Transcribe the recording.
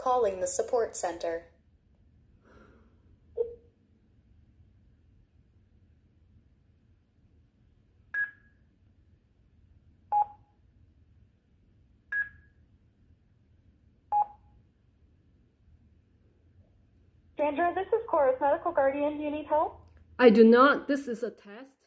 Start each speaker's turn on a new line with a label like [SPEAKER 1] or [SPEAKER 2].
[SPEAKER 1] calling the support center.
[SPEAKER 2] Sandra, this is Chorus, medical guardian. Do you need help?
[SPEAKER 3] I do not. This is a test.